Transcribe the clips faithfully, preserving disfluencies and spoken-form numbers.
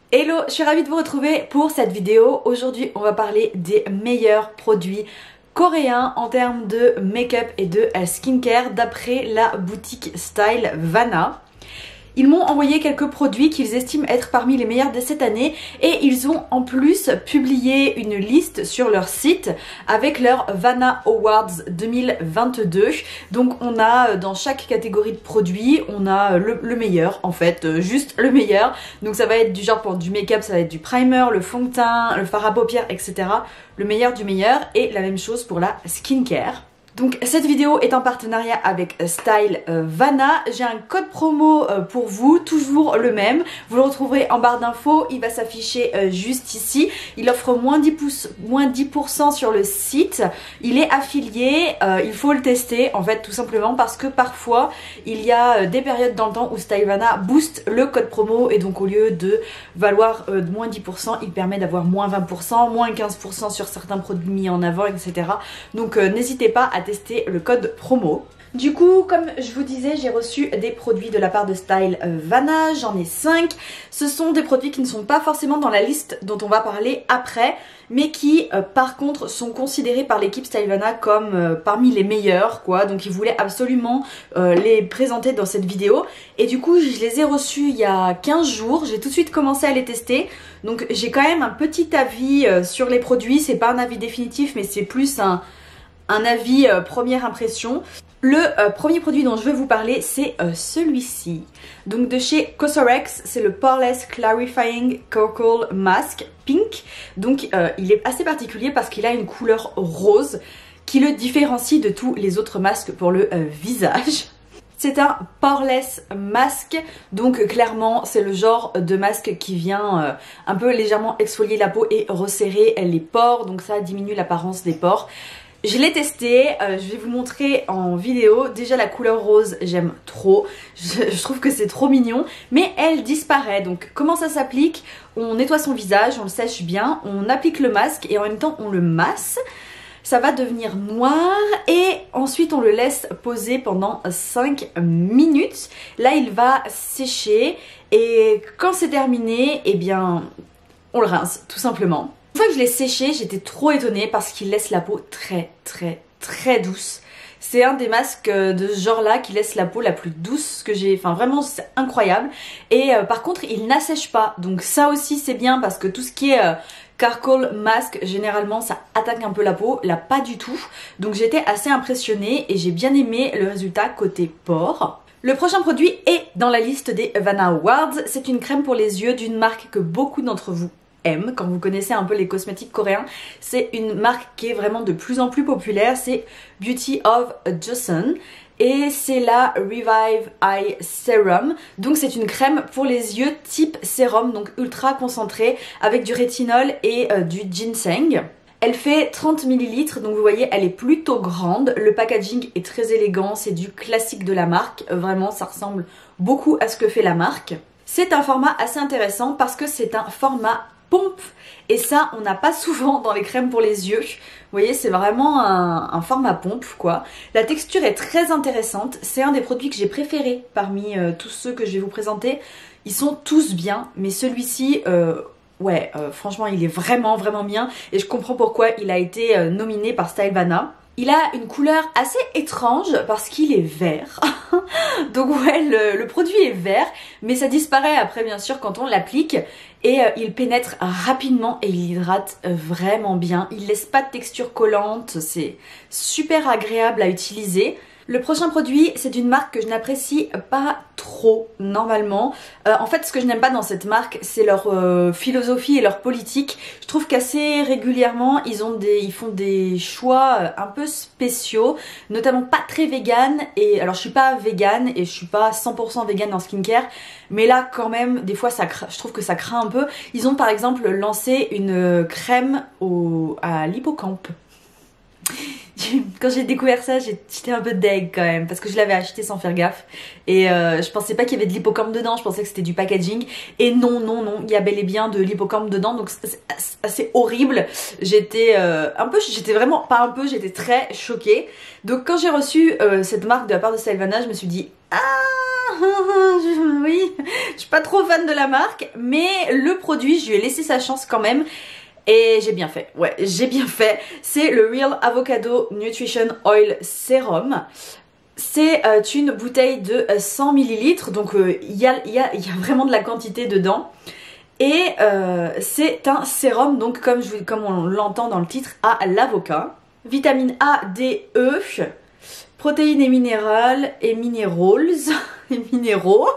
Hello, je suis ravie de vous retrouver pour cette vidéo. Aujourd'hui, on va parler des meilleurs produits coréens en termes de make-up et de skincare d'après la boutique Style Vana. Ils m'ont envoyé quelques produits qu'ils estiment être parmi les meilleurs de cette année et ils ont en plus publié une liste sur leur site avec leur Vana Awards deux mille vingt-deux. Donc on a dans chaque catégorie de produits, on a le, le meilleur en fait, juste le meilleur. Donc ça va être du genre pour du make-up, ça va être du primer, le fond de teint, le fard à paupières, et cetera. Le meilleur du meilleur et la même chose pour la skincare. Donc cette vidéo est en partenariat avec Style Vana. J'ai un code promo pour vous, toujours le même. Vous le retrouverez en barre d'infos, il va s'afficher juste ici. Il offre moins dix pour cent sur le site. Il est affilié, euh, il faut le tester en fait tout simplement parce que parfois il y a des périodes dans le temps où Style Vana booste le code promo et donc au lieu de valoir euh, moins dix pour cent, il permet d'avoir moins vingt pour cent, moins quinze pour cent sur certains produits mis en avant, et cetera. Donc euh, n'hésitez pas à tester le code promo. Du coup, comme je vous disais, j'ai reçu des produits de la part de Style Vana, j'en ai cinq. Ce sont des produits qui ne sont pas forcément dans la liste dont on va parler après, mais qui euh, par contre sont considérés par l'équipe Style Vana comme euh, parmi les meilleurs quoi. Donc ils voulaient absolument euh, les présenter dans cette vidéo. Et du coup, je les ai reçus il y a quinze jours, j'ai tout de suite commencé à les tester. Donc j'ai quand même un petit avis euh, sur les produits, c'est pas un avis définitif, mais c'est plus un... un avis euh, première impression. Le euh, premier produit dont je vais vous parler, c'est euh, celui-ci. Donc de chez Cosrx, c'est le Poreless Clarifying Charcoal Mask Pink. Donc euh, il est assez particulier parce qu'il a une couleur rose qui le différencie de tous les autres masques pour le euh, visage. C'est un poreless masque, donc clairement c'est le genre de masque qui vient euh, un peu légèrement exfolier la peau et resserrer les pores, donc ça diminue l'apparence des pores. Je l'ai testé, euh, je vais vous montrer en vidéo. Déjà la couleur rose j'aime trop, je, je trouve que c'est trop mignon, mais elle disparaît. Donc comment ça s'applique? On nettoie son visage, on le sèche bien, on applique le masque et en même temps on le masse. Ça va devenir noir et ensuite on le laisse poser pendant cinq minutes. Là il va sécher et quand c'est terminé, eh bien on le rince tout simplement. Une fois que je l'ai séché, j'étais trop étonnée parce qu'il laisse la peau très très très douce. C'est un des masques de ce genre là qui laisse la peau la plus douce que j'ai, enfin vraiment c'est incroyable. Et euh, par contre il n'assèche pas, donc ça aussi c'est bien parce que tout ce qui est euh, charcoal mask, généralement ça attaque un peu la peau, là pas du tout. Donc j'étais assez impressionnée et j'ai bien aimé le résultat côté pores. Le prochain produit est dans la liste des Vana Awards, c'est une crème pour les yeux d'une marque que beaucoup d'entre vous aiment. Quand vous connaissez un peu les cosmétiques coréens, c'est une marque qui est vraiment de plus en plus populaire, c'est Beauty of Joseon et c'est la Revive Eye Serum. Donc c'est une crème pour les yeux type sérum, donc ultra concentrée avec du rétinol et euh, du ginseng. Elle fait trente millilitres, donc vous voyez elle est plutôt grande, le packaging est très élégant, c'est du classique de la marque, vraiment ça ressemble beaucoup à ce que fait la marque. C'est un format assez intéressant parce que c'est un format pompe et ça on n'a pas souvent dans les crèmes pour les yeux. Vous voyez c'est vraiment un, un format pompe quoi. La texture est très intéressante, c'est un des produits que j'ai préféré parmi euh, tous ceux que je vais vous présenter. Ils sont tous bien mais celui-ci euh, ouais euh, franchement il est vraiment vraiment bien et je comprends pourquoi il a été euh, nominé par Style Vana. Il a une couleur assez étrange parce qu'il est vert. Donc ouais, le, le produit est vert, mais ça disparaît après bien sûr quand on l'applique. Et euh, il pénètre rapidement et il hydrate vraiment bien. Il laisse pas de texture collante, c'est super agréable à utiliser. Le prochain produit, c'est d'une marque que je n'apprécie pas trop normalement. Euh, en fait, ce que je n'aime pas dans cette marque, c'est leur euh, philosophie et leur politique. Je trouve qu'assez régulièrement, ils, ont des, ils font des choix euh, un peu spéciaux, notamment pas très vegan. Et alors, je suis pas vegan et je suis pas cent pour cent vegan en skincare, mais là, quand même, des fois, ça cra... je trouve que ça craint un peu. Ils ont par exemple lancé une crème au... à l'hippocampe. quand j'ai découvert ça, j'étais un peu deg quand même parce que je l'avais acheté sans faire gaffe et euh, je pensais pas qu'il y avait de l'hippocampe dedans, je pensais que c'était du packaging et non non non, il y a bel et bien de l'hippocampe dedans, donc c'est assez horrible. J'étais euh, un peu, j'étais vraiment pas un peu, j'étais très choquée. Donc quand j'ai reçu euh, cette marque de la part de Stylevana, je me suis dit ah oui, je suis pas trop fan de la marque, mais le produit, je lui ai laissé sa chance quand même. Et j'ai bien fait, ouais, j'ai bien fait. C'est le Real Avocado Nutrition Oil Serum. C'est euh, une bouteille de cent millilitres, donc il euh, y, a, y, a, y a vraiment de la quantité dedans. Et euh, c'est un sérum, donc comme, je, comme on l'entend dans le titre, à l'avocat. Vitamine A, D, E, protéines et minérales et minérals et minéraux.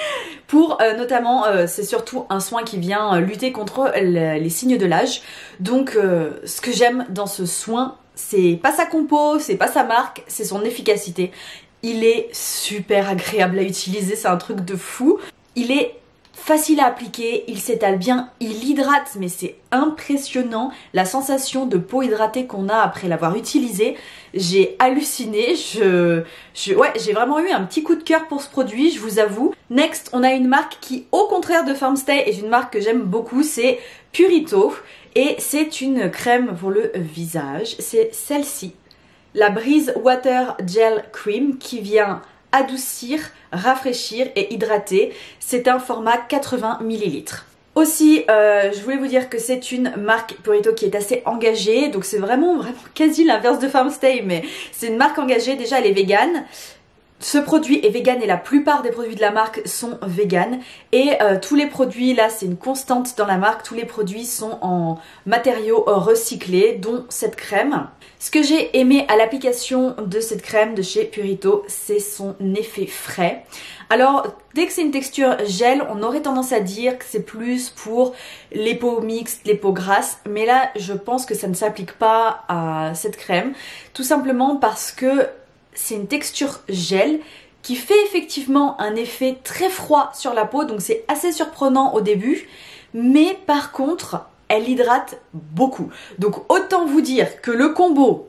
Pour euh, notamment, euh, c'est surtout un soin qui vient euh, lutter contre les, les signes de l'âge. Donc euh, ce que j'aime dans ce soin, c'est pas sa compo, c'est pas sa marque, c'est son efficacité. Il est super agréable à utiliser, c'est un truc de fou. Il est facile à appliquer, il s'étale bien, il hydrate, mais c'est impressionnant la sensation de peau hydratée qu'on a après l'avoir utilisé. J'ai halluciné, je, je, ouais, j'ai vraiment eu un petit coup de cœur pour ce produit, je vous avoue. Next, on a une marque qui, au contraire de Farmstay, est une marque que j'aime beaucoup, c'est Purito. Et c'est une crème pour le visage, c'est celle-ci, la Breeze Water Gel Cream, qui vient adoucir, rafraîchir et hydrater. C'est un format quatre-vingts millilitres. Aussi, euh, je voulais vous dire que c'est une marque Purito qui est assez engagée, donc c'est vraiment, vraiment quasi l'inverse de Farmstay, mais c'est une marque engagée. Déjà, elle est végane. Ce produit est vegan et la plupart des produits de la marque sont vegan. Et euh, tous les produits, là c'est une constante dans la marque, tous les produits sont en matériaux recyclés, dont cette crème. Ce que j'ai aimé à l'application de cette crème de chez Purito, c'est son effet frais. Alors, dès que c'est une texture gel, on aurait tendance à dire que c'est plus pour les peaux mixtes, les peaux grasses. Mais là, je pense que ça ne s'applique pas à cette crème. Tout simplement parce que c'est une texture gel qui fait effectivement un effet très froid sur la peau, donc c'est assez surprenant au début, mais par contre elle hydrate beaucoup. Donc autant vous dire que le combo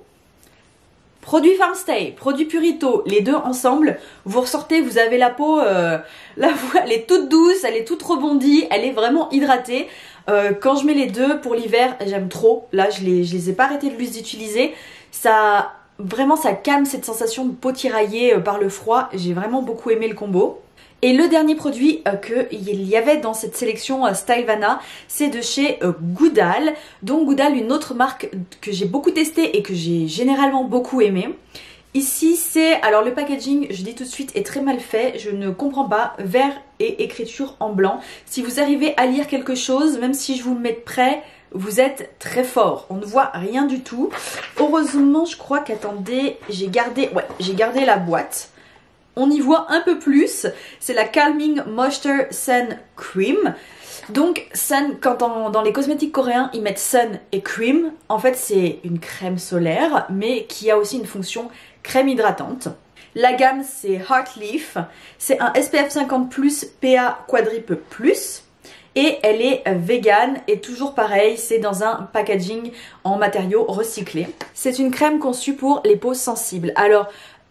produit Farmstay, produit Purito, les deux ensemble, vous ressortez, vous avez la peau, euh, la peau elle est toute douce, elle est toute rebondie, elle est vraiment hydratée. Euh, quand je mets les deux pour l'hiver, j'aime trop. Là je les, je les ai pas arrêtés de les utiliser, ça... Vraiment ça calme cette sensation de peau tiraillée par le froid, j'ai vraiment beaucoup aimé le combo. Et le dernier produit euh, qu'il y avait dans cette sélection euh, Stylevana, c'est de chez euh, Goudal. Donc Goudal, une autre marque que j'ai beaucoup testée et que j'ai généralement beaucoup aimé. Ici c'est, alors le packaging, je dis tout de suite, est très mal fait, je ne comprends pas, vert et écriture en blanc. Si vous arrivez à lire quelque chose, même si je vous le mets de près, vous êtes très fort, on ne voit rien du tout. Heureusement, je crois qu'attendez, j'ai gardé, ouais, j'ai gardé la boîte. On y voit un peu plus, c'est la Calming Moisture Sun Cream. Donc sun, quand on, dans les cosmétiques coréens, ils mettent sun et cream, en fait c'est une crème solaire, mais qui a aussi une fonction crème hydratante. La gamme c'est Heart Leaf, c'est un S P F cinquante plus, P A quadruple plus. Et elle est vegan et toujours pareil, c'est dans un packaging en matériaux recyclés. C'est une crème conçue pour les peaux sensibles. Alors,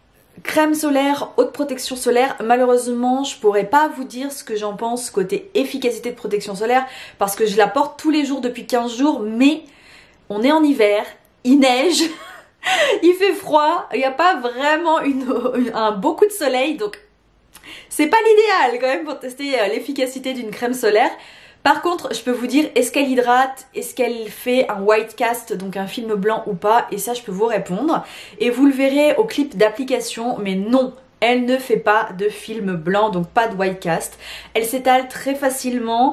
crème solaire, haute protection solaire, malheureusement je pourrais pas vous dire ce que j'en pense côté efficacité de protection solaire parce que je la porte tous les jours depuis quinze jours, mais on est en hiver, il neige, il fait froid, il n'y a pas vraiment une, un beau coup de soleil, donc c'est pas l'idéal quand même pour tester l'efficacité d'une crème solaire. Par contre, je peux vous dire, est-ce qu'elle hydrate, est-ce qu'elle fait un white cast, donc un film blanc ou pas, et ça je peux vous répondre. Et vous le verrez au clip d'application, mais non, elle ne fait pas de film blanc, donc pas de white cast. Elle s'étale très facilement.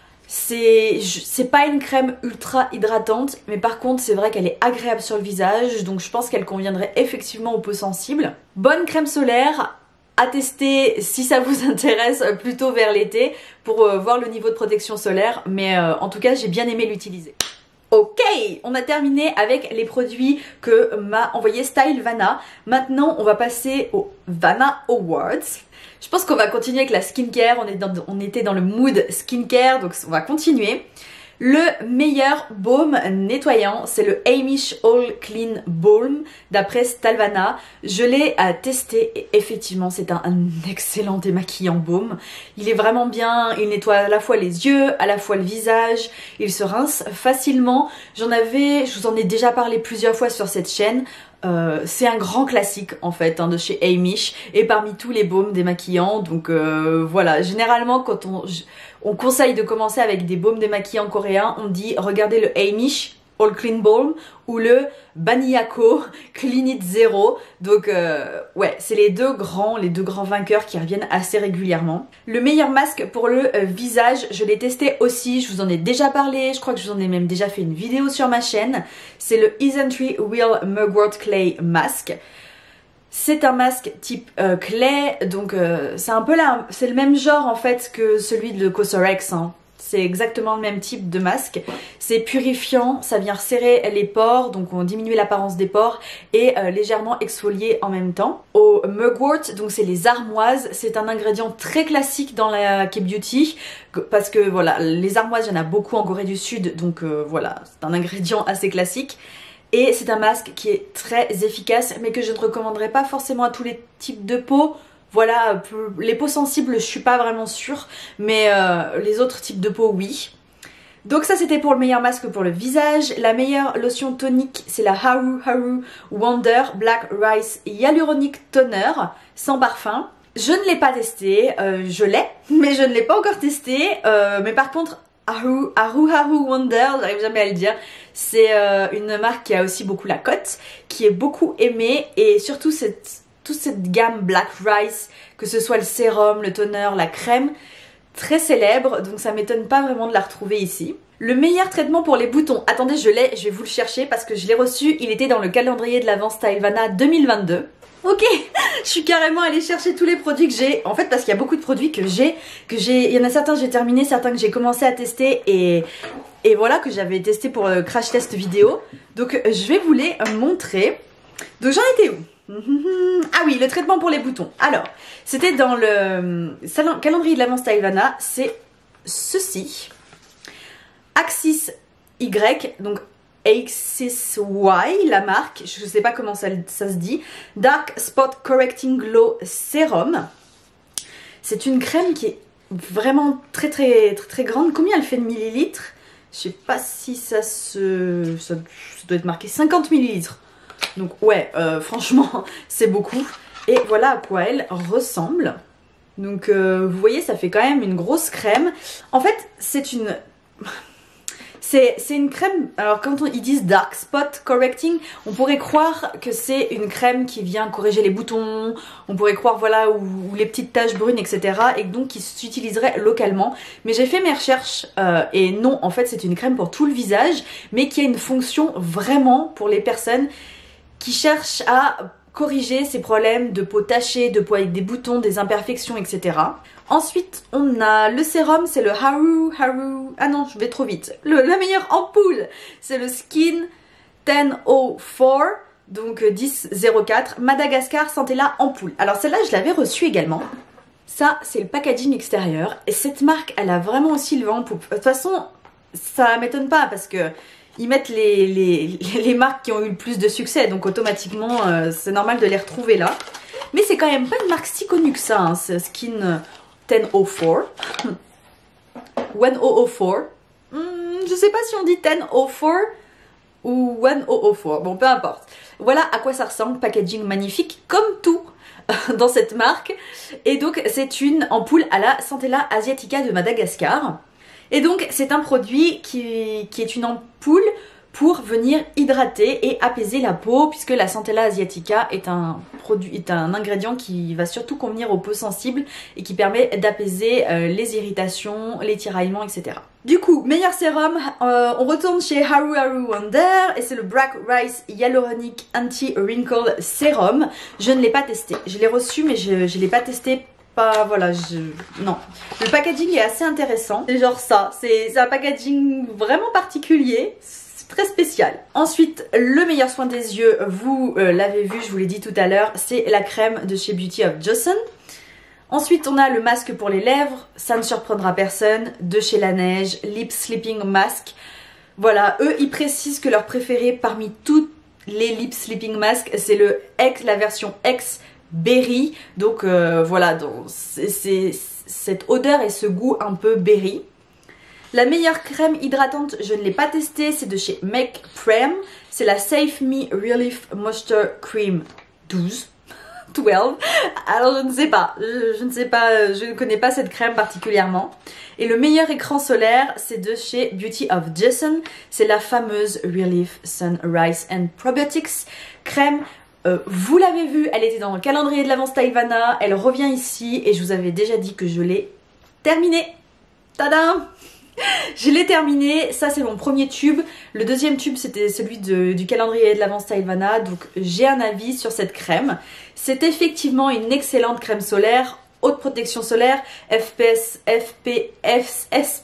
C'est c'est pas une crème ultra hydratante, mais par contre c'est vrai qu'elle est agréable sur le visage, donc je pense qu'elle conviendrait effectivement aux peaux sensibles. Bonne crème solaire à tester si ça vous intéresse plutôt vers l'été pour euh, voir le niveau de protection solaire, mais euh, en tout cas j'ai bien aimé l'utiliser. Ok, on a terminé avec les produits que m'a envoyé Stylevana. Maintenant on va passer aux Vana Awards. Je pense qu'on va continuer avec la skincare, on, est dans, on était dans le mood skincare, donc on va continuer. Le meilleur baume nettoyant, c'est le Amish All Clean Balm d'après Stalvana. Je l'ai à tester et effectivement c'est un, un excellent démaquillant baume. Il est vraiment bien, il nettoie à la fois les yeux, à la fois le visage, il se rince facilement. J'en avais, je vous en ai déjà parlé plusieurs fois sur cette chaîne. Euh, c'est un grand classique en fait hein, de chez Amish et parmi tous les baumes démaquillants, donc euh, voilà, généralement quand on, on conseille de commencer avec des baumes démaquillants coréens, on dit regardez le Amish All Clean Balm ou le Baniako Clean It Zero. Donc euh, ouais, c'est les deux grands, les deux grands vainqueurs qui reviennent assez régulièrement. Le meilleur masque pour le euh, visage, je l'ai testé aussi, je vous en ai déjà parlé, je crois que je vous en ai même déjà fait une vidéo sur ma chaîne. C'est le Isentry Real Mugwort Clay Mask. C'est un masque type euh, clay, donc euh, c'est un peu là, c'est le même genre en fait que celui de Cosrx, hein. C'est exactement le même type de masque. C'est purifiant, ça vient resserrer les pores, donc on diminue l'apparence des pores et euh, légèrement exfolier en même temps. Au mugwort, donc c'est les armoises, c'est un ingrédient très classique dans la K-beauty parce que voilà, les armoises, il y en a beaucoup en Corée du Sud, donc euh, voilà, c'est un ingrédient assez classique. Et c'est un masque qui est très efficace, mais que je ne recommanderais pas forcément à tous les types de peau. Voilà, les peaux sensibles, je suis pas vraiment sûre, mais euh, les autres types de peau, oui. Donc ça, c'était pour le meilleur masque pour le visage. La meilleure lotion tonique, c'est la Haru Haru Wonder Black Rice Hyaluronic Toner, sans parfum. Je ne l'ai pas testé, euh, je l'ai, mais je ne l'ai pas encore testé. Euh, mais par contre, Haru Haru, Haru Wonder, j'arrive jamais à le dire, c'est euh, une marque qui a aussi beaucoup la cote, qui est beaucoup aimée, et surtout cette... toute cette gamme Black Rice, que ce soit le sérum, le toner, la crème, très célèbre, donc ça m'étonne pas vraiment de la retrouver ici. Le meilleur traitement pour les boutons, attendez je l'ai, je vais vous le chercher parce que je l'ai reçu, il était dans le calendrier de l'Avent Stylevana deux mille vingt-deux. Ok, je suis carrément allée chercher tous les produits que j'ai, en fait parce qu'il y a beaucoup de produits que j'ai, que j'ai, il y en a certains que j'ai terminé, certains que j'ai commencé à tester et, et voilà que j'avais testé pour le crash test vidéo. Donc je vais vous les montrer. Donc j'en étais où ? Ah oui, le traitement pour les boutons. Alors, c'était dans le salon, calendrier de l'Avent Stylevana, c'est ceci. Axis Y, donc Axis Y, la marque, je ne sais pas comment ça, ça se dit. Dark Spot Correcting Glow Serum. C'est une crème qui est vraiment très très très très grande. Combien elle fait de millilitres? Je sais pas si ça se... ça, ça doit être marqué cinquante millilitres. Donc ouais, euh, franchement, c'est beaucoup. Et voilà à quoi elle ressemble. Donc euh, vous voyez, ça fait quand même une grosse crème. En fait, c'est une... C'est une crème, alors quand on, ils disent Dark Spot Correcting, on pourrait croire que c'est une crème qui vient corriger les boutons, on pourrait croire voilà où, où les petites taches brunes, et cetera. Et donc qui s'utiliserait localement. Mais j'ai fait mes recherches euh, et non, en fait c'est une crème pour tout le visage, mais qui a une fonction vraiment pour les personnes qui cherchent à corriger ces problèmes de peau tachée, de peau avec des boutons, des imperfections, et cetera. Ensuite, on a le sérum, c'est le Haru Haru... Ah non, je vais trop vite. Le, la meilleure ampoule, c'est le Skin dix zéro quatre, donc dix zéro quatre, Madagascar Centella ampoule. Alors celle-là, je l'avais reçue également. Ça, c'est le packaging extérieur. Et cette marque, elle a vraiment aussi le vent en poupe. De toute façon, ça m'étonne pas parce que ils mettent les, les, les marques qui ont eu le plus de succès, donc automatiquement euh, c'est normal de les retrouver là. Mais c'est quand même pas une marque si connue que ça, hein, ce Skin dix zéro quatre. dix zéro quatre. Hmm, je sais pas si on dit dix zéro quatre ou dix zéro quatre, bon peu importe. Voilà à quoi ça ressemble, packaging magnifique comme tout dans cette marque. Et donc c'est une ampoule à la Centella asiatica de Madagascar. Et donc c'est un produit qui, qui est une ampoule pour venir hydrater et apaiser la peau, puisque la Centella asiatica est un produit, est un ingrédient qui va surtout convenir aux peaux sensibles et qui permet d'apaiser euh, les irritations, les tiraillements, et cetera. Du coup, meilleur sérum, euh, on retourne chez Haru Haru Wonder et c'est le Black Rice Hyaluronic Anti-Wrinkle Serum. Je ne l'ai pas testé, je l'ai reçu mais je ne l'ai pas testé. Pas, voilà, je... non. Le packaging est assez intéressant. C'est genre ça. C'est un packaging vraiment particulier. C'est très spécial. Ensuite, le meilleur soin des yeux, vous euh, l'avez vu, je vous l'ai dit tout à l'heure, c'est la crème de chez Beauty of Joseon. Ensuite on a le masque pour les lèvres, ça ne surprendra personne, de chez Laneige, Lip Sleeping Mask. Voilà, eux ils précisent que leur préféré parmi toutes les Lip Sleeping Mask c'est le X, la version X Berry. Donc euh, voilà, c'est cette odeur et ce goût un peu berry. La meilleure crème hydratante, je ne l'ai pas testée, c'est de chez Make Prem. C'est la Save Me Relief Moisture Cream douze. douze. Alors je ne sais pas, je, je ne sais pas, je ne connais pas cette crème particulièrement. Et le meilleur écran solaire, c'est de chez Beauty of Jason. C'est la fameuse Relief Sunrise and Probiotics crème. Euh, vous l'avez vu, elle était dans le calendrier de l'avant Styvana, elle revient ici et je vous avais déjà dit que je l'ai terminée. Tadam! Je l'ai terminé, ça c'est mon premier tube. Le deuxième tube c'était celui de, du calendrier de l'avant Styvana, donc j'ai un avis sur cette crème. C'est effectivement une excellente crème solaire, haute protection solaire, F P S, F P F, S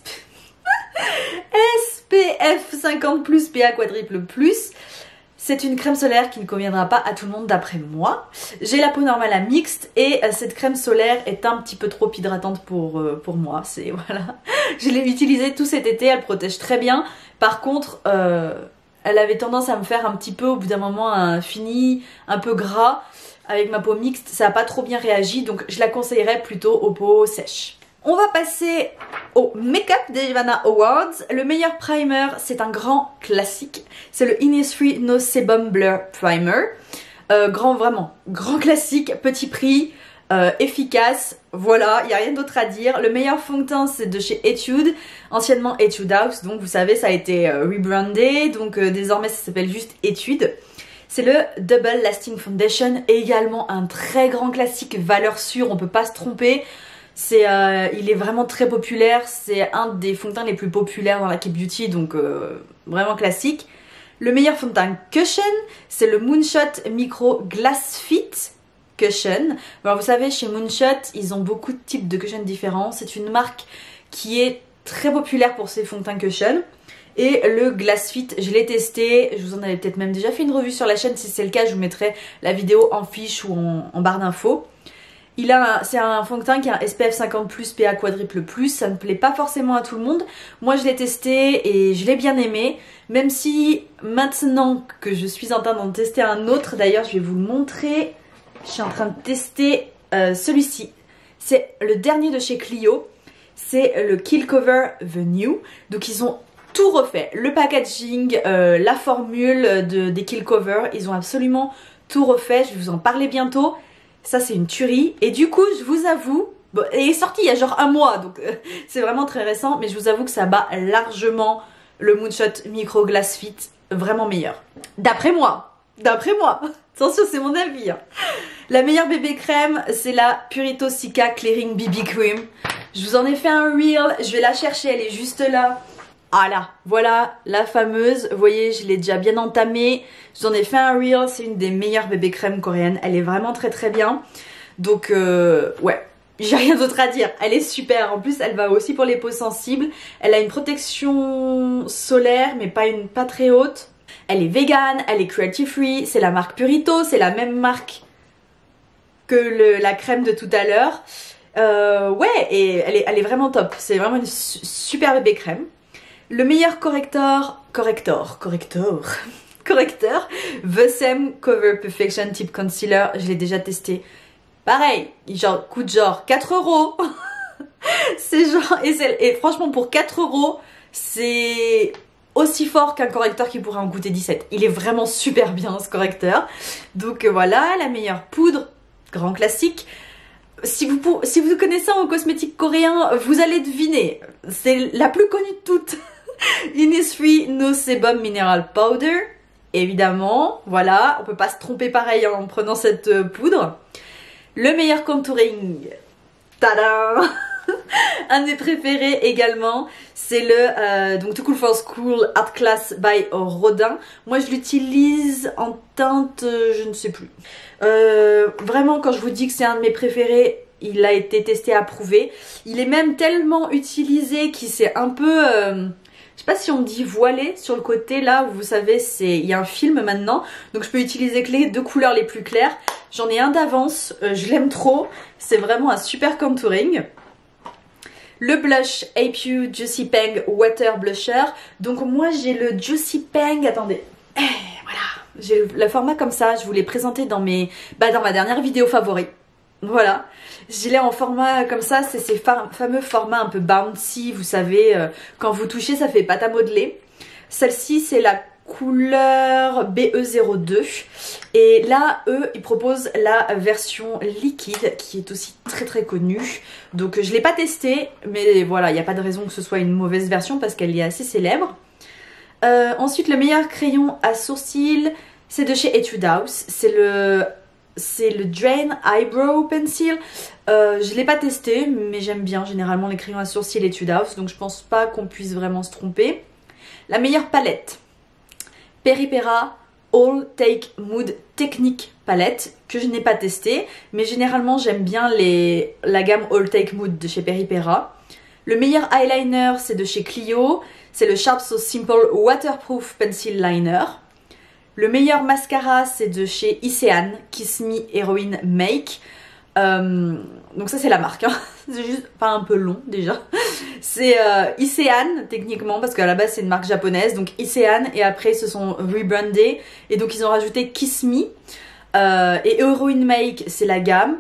P F cinquante plus, P A quadruple plus. C'est une crème solaire qui ne conviendra pas à tout le monde d'après moi. J'ai la peau normale à mixte et cette crème solaire est un petit peu trop hydratante pour, euh, pour moi. C'est voilà. Je l'ai utilisée tout cet été, elle protège très bien. Par contre, euh, elle avait tendance à me faire un petit peu au bout d'un moment un fini un peu gras. Avec ma peau mixte, ça n'a pas trop bien réagi, donc je la conseillerais plutôt aux peaux sèches. On va passer au make-up des Styvana Awards. Le meilleur primer, c'est un grand classique. C'est le Innisfree No Sebum Blur Primer. Euh, grand, vraiment, grand classique, petit prix, euh, efficace. Voilà, il n'y a rien d'autre à dire. Le meilleur fond de teint, c'est de chez Etude, anciennement Etude House. Donc vous savez, ça a été euh, rebrandé. Donc euh, désormais, ça s'appelle juste Etude. C'est le Double Lasting Foundation, également un très grand classique, valeur sûre, on peut pas se tromper. C'est, euh, il est vraiment très populaire, c'est un des fonds de teint les plus populaires dans la K-Beauty, donc euh, vraiment classique. Le meilleur fond de teint Cushion, c'est le Moonshot Micro Glass Fit Cushion. Alors vous savez, chez Moonshot, ils ont beaucoup de types de cushions différents. C'est une marque qui est très populaire pour ses fonds de teint Cushion. Et le Glass Fit, je l'ai testé, je vous en avais peut-être même déjà fait une revue sur la chaîne, si c'est le cas je vous mettrai la vidéo en fiche ou en, en barre d'infos. Il a, c'est un fond de teint qui a un S P F cinquante plus, P A quadruple plus, ça ne plaît pas forcément à tout le monde. Moi je l'ai testé et je l'ai bien aimé, même si maintenant que je suis en train d'en tester un autre, d'ailleurs je vais vous le montrer, je suis en train de tester euh, celui-ci. C'est le dernier de chez Clio, c'est le Kill Cover The New, donc ils ont tout refait, le packaging, euh, la formule de, des Kill Cover, ils ont absolument tout refait, je vais vous en parler bientôt. Ça c'est une tuerie et du coup je vous avoue, bon, il est sorti il y a genre un mois donc euh, c'est vraiment très récent, mais je vous avoue que ça bat largement le Moonshot Micro Glass Fit, vraiment meilleur. D'après moi, d'après moi, attention c'est mon avis. Hein. La meilleure bébé crème c'est la Purito Cica Clearing B B Cream. Je vous en ai fait un reel, je vais la chercher, elle est juste là. Ah là, voilà la fameuse, vous voyez je l'ai déjà bien entamée, je vous en ai fait un reel, c'est une des meilleures bébés crèmes coréennes, elle est vraiment très très bien, donc euh, ouais, j'ai rien d'autre à dire, elle est super, en plus elle va aussi pour les peaux sensibles, elle a une protection solaire mais pas, une, pas très haute, elle est vegan, elle est cruelty free, c'est la marque Purito, c'est la même marque que le, la crème de tout à l'heure, euh, ouais et elle est, elle est vraiment top, c'est vraiment une su super bébé crème. Le meilleur correcteur, corrector, corrector, correcteur, The Same Cover Perfection Tip Concealer, je l'ai déjà testé. Pareil, il genre, coûte genre quatre euros. C'est genre, et, et franchement pour quatre euros, c'est aussi fort qu'un correcteur qui pourrait en coûter dix-sept. Il est vraiment super bien ce correcteur. Donc voilà, la meilleure poudre, grand classique. Si vous, si vous connaissez en cosmétique coréen, vous allez deviner. C'est la plus connue de toutes. Innisfree No Sebum Mineral Powder. Évidemment, voilà, on peut pas se tromper pareil en prenant cette euh, poudre. Le meilleur contouring. Tadam. Un des préférés également, c'est le euh, donc Too Cool for School Art Class by Rodin. Moi je l'utilise en teinte, euh, je ne sais plus. Euh, vraiment quand je vous dis que c'est un de mes préférés, il a été testé, approuvé. Il est même tellement utilisé qu'il s'est un peu... Euh, je sais pas si on dit voilé sur le côté là où vous savez c'est il y a un film maintenant, donc je peux utiliser que les deux couleurs les plus claires. J'en ai un d'avance, euh, je l'aime trop, c'est vraiment un super contouring. Le blush Ape You Juicy Pang Water Blusher. Donc moi j'ai le Juicy Pang, attendez, eh, voilà, j'ai le format comme ça, je vous l'ai présenté dans mes, bah dans ma dernière vidéo favori. Voilà, je l'ai en format comme ça, c'est ces fameux formats un peu bouncy, vous savez, euh, quand vous touchez ça fait pâte à modeler. Celle-ci c'est la couleur B E zéro deux et là eux ils proposent la version liquide qui est aussi très très connue, donc je l'ai pas testée mais voilà, il n'y a pas de raison que ce soit une mauvaise version parce qu'elle est assez célèbre. Euh, ensuite le meilleur crayon à sourcils c'est de chez Etude House, c'est le c'est le Drain Eyebrow Pencil. Euh, je l'ai pas testé mais j'aime bien généralement les crayons à sourcils Etude House, donc je pense pas qu'on puisse vraiment se tromper. La meilleure palette Peripera All Take Mood Technique palette que je n'ai pas testé mais généralement j'aime bien les, la gamme All Take Mood de chez Peripera. Le meilleur eyeliner c'est de chez Clio, c'est le Sharp So Simple Waterproof Pencil Liner. Le meilleur mascara c'est de chez Isean Kiss Me Heroine Make. Euh, donc ça c'est la marque, hein. C'est juste pas un peu long déjà. C'est euh, Isean techniquement parce qu'à la base c'est une marque japonaise, donc Isean, et après ils se sont rebrandés et donc ils ont rajouté Kiss Me euh, et Heroine Make c'est la gamme.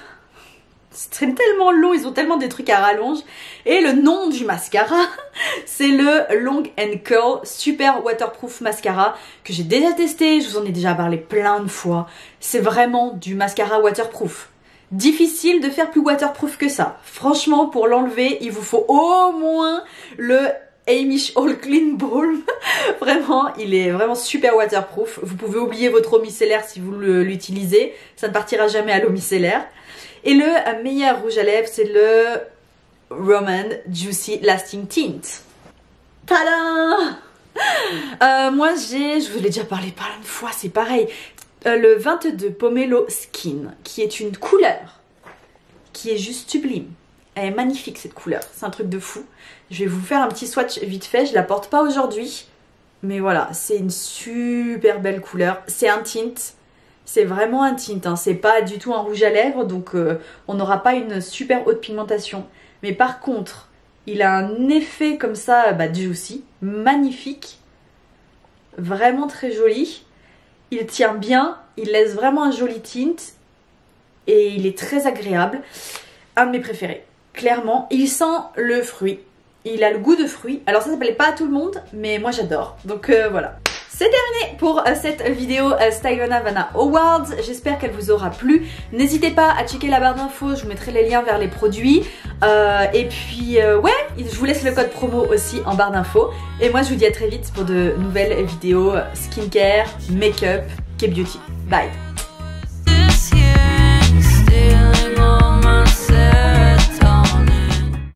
C'est tellement long, ils ont tellement des trucs à rallonge. Et le nom du mascara c'est le Long and Curl Super Waterproof Mascara que j'ai déjà testé, je vous en ai déjà parlé plein de fois. C'est vraiment du mascara waterproof. Difficile de faire plus waterproof que ça. Franchement, pour l'enlever, il vous faut au moins le Amish All Clean Balm. Vraiment, il est vraiment super waterproof. Vous pouvez oublier votre eau micellaire si vous l'utilisez. Ça ne partira jamais à l'eau micellaire. Et le meilleur rouge à lèvres, c'est le Roman Juicy Lasting Tint. Tadam! euh, Moi, j'ai, je vous l'ai déjà parlé plein de fois, c'est pareil. Euh, le vingt-deux Pomelo Skin, qui est une couleur qui est juste sublime. Elle est magnifique cette couleur, c'est un truc de fou. Je vais vous faire un petit swatch vite fait, je la porte pas aujourd'hui, mais voilà, c'est une super belle couleur. C'est un tint, c'est vraiment un tint, hein. C'est pas du tout un rouge à lèvres, donc euh, on n'aura pas une super haute pigmentation. Mais par contre, il a un effet comme ça, bah, juicy, magnifique, vraiment très joli. Il tient bien, il laisse vraiment un joli tint et il est très agréable. Un de mes préférés, clairement. Il sent le fruit, il a le goût de fruit. Alors ça, ça plaît pas à tout le monde, mais moi j'adore. Donc euh, voilà. C'est terminé pour euh, cette vidéo euh, Stylevana Havana Awards. J'espère qu'elle vous aura plu. N'hésitez pas à checker la barre d'infos, je vous mettrai les liens vers les produits. Euh, et puis euh, ouais, je vous laisse le code promo aussi en barre d'infos. Et moi je vous dis à très vite pour de nouvelles vidéos skincare, make-up, K-beauty. Bye!